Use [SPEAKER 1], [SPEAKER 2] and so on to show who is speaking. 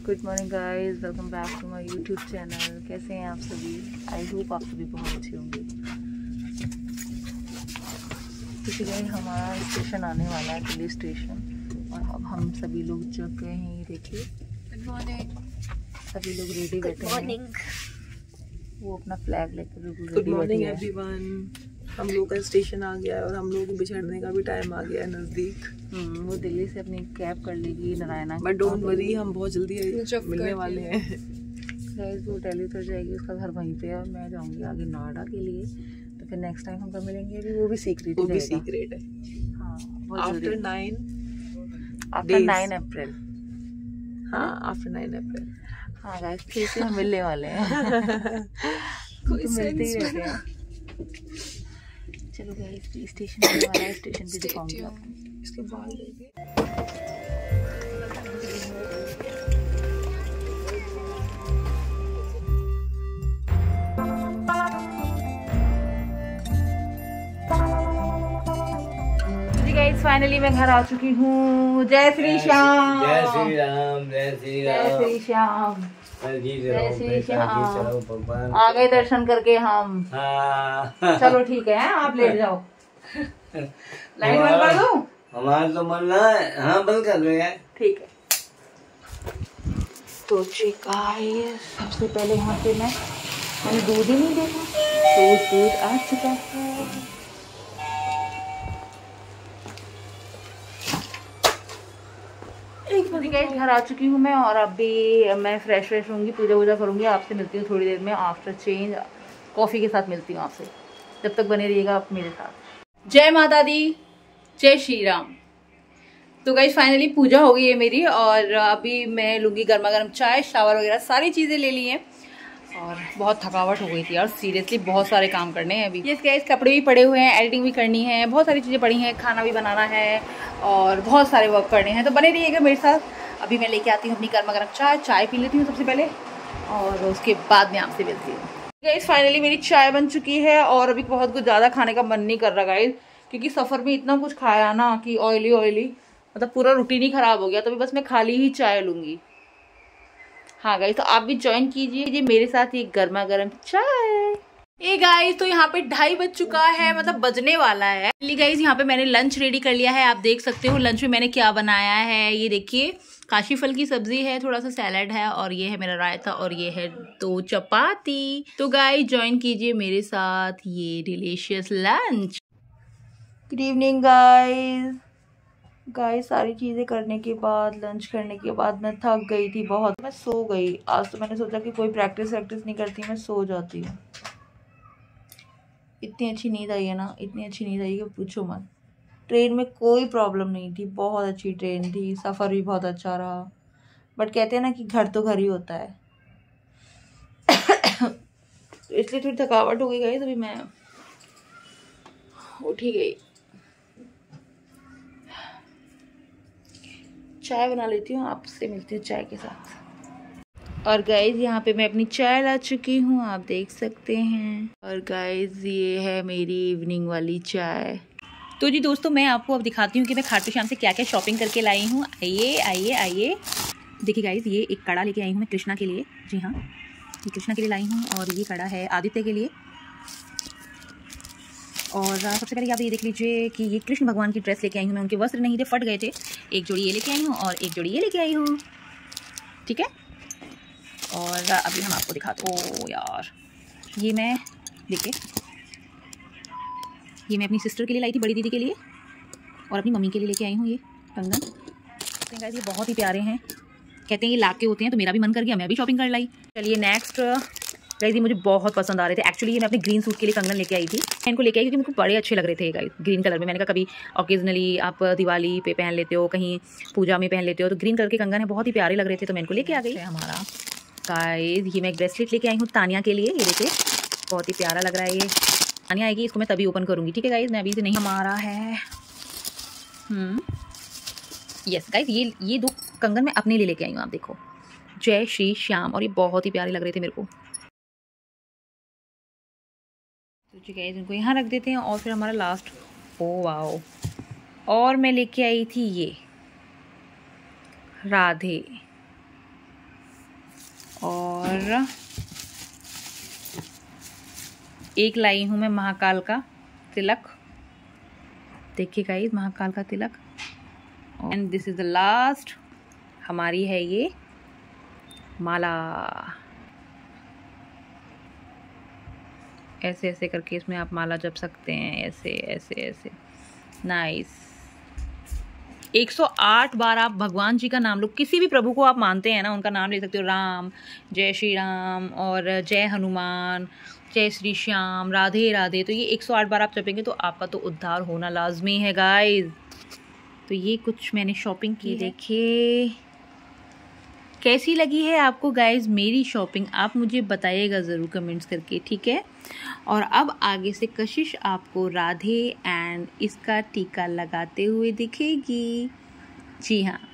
[SPEAKER 1] Good morning guys, welcome back to my YouTube channel. कैसे हैं आप सभी? आई होप आप सभी बहुत अच्छे होंगे। क्योंकि गाइस हमारा स्टेशन आने वाला है, दिल्ली स्टेशन, और अब हम सभी लोग जग गए हैं। ये देखिए,
[SPEAKER 2] गुड मॉर्निंग।
[SPEAKER 1] सभी लोग रेडी बैठे हैं। वो अपना फ्लैग लेकर रेडी।
[SPEAKER 3] Good morning everyone. हम लोग का स्टेशन आ गया है और हम लोग को बिछड़ने का भी टाइम आ गया है नज़दीक।
[SPEAKER 1] वो दिल्ली से अपनी कैब कर लेगी नारायणा,
[SPEAKER 3] बट डोंट वरी, हम बहुत जल्दी मिलने वाले हैं।
[SPEAKER 1] गाइस वो दिल्ली उतर जाएगी, उसका घर वहीं पे है और मैं जाऊंगी आगे नोएडा के लिए। तो फिर नेक्स्ट टाइम हम कब मिलेंगे अभी वो भी सीक्रेट है।
[SPEAKER 3] हाँ, आफ्टर 9
[SPEAKER 1] अप्रैल।
[SPEAKER 3] हाँ, आफ्टर 9 अप्रैल।
[SPEAKER 1] हाँ गाइस, फिर से हम मिलने वाले हैं। तो मिलते ही रहते हैं। चलो गाइस, स्टेशन आने वाला है, स्टेशन पे दिखाऊंगी आपको।
[SPEAKER 3] इसके बाल देखिए।
[SPEAKER 1] गाइस फाइनली मैं घर आ चुकी हूँ। जय श्री श्याम,
[SPEAKER 4] जय श्री राम, जय श्री राम,
[SPEAKER 1] जय श्री श्याम,
[SPEAKER 4] जय श्री
[SPEAKER 1] श्याम। आ गए दर्शन करके हम।
[SPEAKER 4] हाँ।
[SPEAKER 1] चलो ठीक है, आप लेट जाओ। लाइट बंद कर दूं?
[SPEAKER 4] हमारा तो मन रहा है। हाँ, बंद कर दो यार।
[SPEAKER 1] ठीक है। तो जी गाइस, सबसे पहले यहाँ पे मैंने दूध ही नहीं देखा, तो दूध आ चुका है। गाइस घर आ चुकी हूँ मैं, और अभी मैं फ्रेश होंगी, पूजा वूजा करूँगी। आपसे मिलती हूँ थोड़ी देर में आफ्टर चेंज। कॉफ़ी के साथ मिलती हूँ आपसे, जब तक बने रहिएगा आप मेरे साथ। जय माता दी, जय श्री राम। तो गाइस फाइनली पूजा हो गई है मेरी, और अभी मैं लूँगी गर्मा गर्म चाय, शावर वगैरह सारी चीज़ें ले ली हैं। और बहुत थकावट हो गई थी यार, सीरियसली बहुत सारे काम करने हैं अभी। ये गाइस कपड़े भी पड़े हुए हैं, एडिटिंग भी करनी है, बहुत सारी चीज़ें पड़ी हैं, खाना भी बनाना है और बहुत सारे वर्क करने हैं। तो बने रहिएगा मेरे साथ। अभी मैं लेके आती हूँ अपनी गर्मा गर्म चाय पी लेती हूँ सबसे पहले, और उसके बाद में आपसे मिलती हूँ। गाइस फाइनली मेरी चाय बन चुकी है, और अभी बहुत कुछ ज़्यादा खाने का मन नहीं कर रहा गाइस, क्योंकि सफ़र में इतना कुछ खाया ना कि ऑयली मतलब पूरा रूटीन ही ख़राब हो गया। तो अभी बस मैं खाली ही चाय लूँगी। हाँ गाइस, तो आप भी ज्वाइन कीजिए मेरे साथ ये गर्मा गर्म चाय। ए गाइस, तो यहाँ पे 2:30 बज चुका है, मतलब बजने वाला है। गाइस यहाँ पे मैंने लंच रेडी कर लिया है, आप देख सकते हो लंच में मैंने क्या बनाया है। ये देखिए, काशी फल की सब्जी है, थोड़ा सा सैलड है, और ये है मेरा रायता, और ये है 2 चपाती। तो गाइस ज्वाइन कीजिए मेरे साथ ये delicious lunch. Good evening guys. सारी चीज़ें करने के बाद, लंच करने के बाद मैं थक गई थी बहुत, मैं सो गई। आज तो मैंने सोचा कि कोई प्रैक्टिस नहीं करती, मैं सो जाती हूँ। इतनी अच्छी नींद आई है ना, इतनी अच्छी नींद आई कि पूछो मत। ट्रेन में कोई प्रॉब्लम नहीं थी, बहुत अच्छी ट्रेन थी, सफ़र भी बहुत अच्छा रहा। बट कहते हैं ना कि घर तो घर ही होता है। तो इसलिए थोड़ी थकावट हो गई गाइस, अभी मैं उठी गई। चाय बना लेती हूँ, आपसे मिलती हूँ चाय के साथ। और गाइज यहाँ पे मैं अपनी चाय ला चुकी हूँ, आप देख सकते हैं। और गाइज ये है मेरी इवनिंग वाली चाय। तो जी दोस्तों, मैं आपको अब दिखाती हूँ कि मैं खाटू श्याम से क्या क्या शॉपिंग करके लाई हूँ। आइए देखिए गाइज, ये एक कड़ा लेके आई हूँ मैं कृष्णा के लिए। जी हाँ, ये कृष्णा के लिए लाई हूँ, और ये कड़ा है आदित्य के लिए। और सबसे पहले आप ये देख लीजिए कि ये कृष्ण भगवान की ड्रेस लेके आई हूँ मैं, उनके वस्त्र नहीं थे, फट गए थे। एक जोड़ी ये लेके आई हूँ और एक जोड़ी ये लेके आई हूँ, ठीक है। और अभी हम आपको दिखाते। ओ यार, ये मैं अपनी सिस्टर के लिए लाई थी, बड़ी दीदी के लिए, और अपनी मम्मी के लिए लेके आई हूँ ये कंगन। ये बहुत ही प्यारे हैं, कहते हैं ये लाके होते हैं, तो मेरा भी मन कर गया, मैं भी शॉपिंग कर लाई। चलिए नेक्स्ट गाइस, ये मुझे बहुत पसंद आ रहे थे। एक्चुअली ये मैं अपने ग्रीन सूट के लिए कंगन लेके आई थी। मैं इनको लेके आई क्योंकि मुझे बड़े अच्छे लग रहे थे गाइस, ग्रीन कलर में। मैंने कहा कभी ओकेजनली आप दिवाली पे पहन लेते हो, कहीं पूजा में पहन लेते हो, तो ग्रीन कलर के कंगन है, बहुत ही प्यारे लग रहे थे, तो मैं इनको लेके आ गई। हमारा गाइस, ये मैं एक ब्रेसलेट लेके आई हूँ तानिया के लिए। ये देखिए, बहुत ही प्यारा लग रहा है ये। तानिया आएगी, इसको मैं तभी ओपन करूँगी, ठीक है गाइस, मैं अभी से नहीं। हमारा है यस गाइस, ये 2 कंगन मैं अपने लिए लेके आई हूँ, आप देखो, जय श्री श्याम, और ये बहुत ही प्यारे लग रहे थे मेरे को। तो जी गाइस, इनको यहाँ रख देते हैं। और फिर हमारा लास्ट, ओ वाओ, और मैं लेके आई थी ये राधे। और एक लाई हूँ मैं महाकाल का तिलक, देखिए गाइस महाकाल का तिलक। And this is the last, हमारी है ये माला। ऐसे ऐसे करके इसमें आप माला जप सकते हैं, ऐसे ऐसे ऐसे। नाइस। 108 बार आप भगवान जी का नाम लो, किसी भी प्रभु को आप मानते हैं ना उनका नाम ले सकते हो। राम, जय श्री राम, और जय हनुमान, जय श्री श्याम, राधे राधे। तो ये 108 बार आप जपेंगे तो आपका तो उद्धार होना लाजमी है गाइस। तो ये कुछ मैंने शॉपिंग की, देखिए कैसी लगी है आपको गाइस मेरी शॉपिंग, आप मुझे बताइएगा ज़रूर कमेंट्स करके, ठीक है। और अब आगे से कशिश आपको राधे एंड इसका टीका लगाते हुए दिखेगी। जी हाँ।